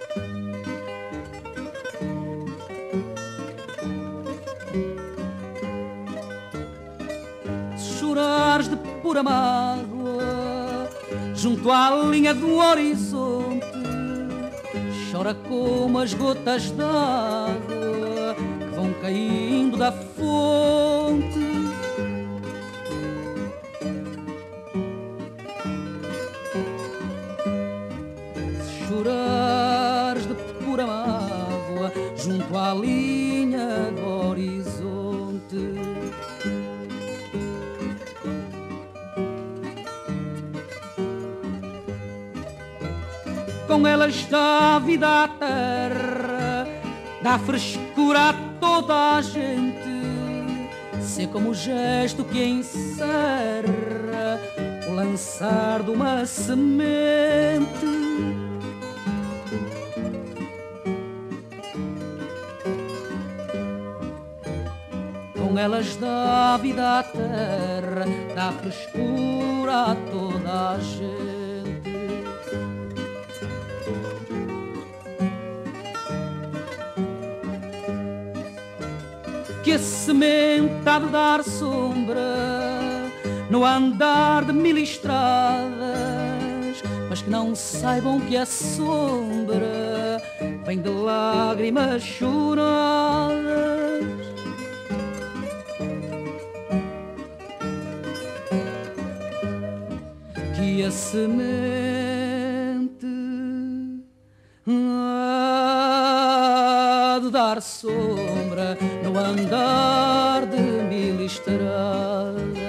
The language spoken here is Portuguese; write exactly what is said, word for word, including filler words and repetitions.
Chorares de pura mágoa junto à linha do horizonte, chora como as gotas d'água que vão caindo da fonte. Se chorares de pura mágoa junto à linha do horizonte, com elas dá vida à terra, dá frescura a toda a gente, se como o gesto que encerra o lançar de uma semente. Com elas dá vida à terra, dá frescura a toda a gente. Que a semente há de dar sombra no andar de mil estradas, mas que não saibam que a sombra vem de lágrimas choradas. Que a semente há de dar sombra no andar de mil estradas,